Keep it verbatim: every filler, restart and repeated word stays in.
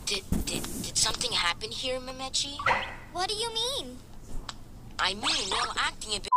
Did, did, did something happen here, Mametchi? What do you mean? I mean, you're all acting a bit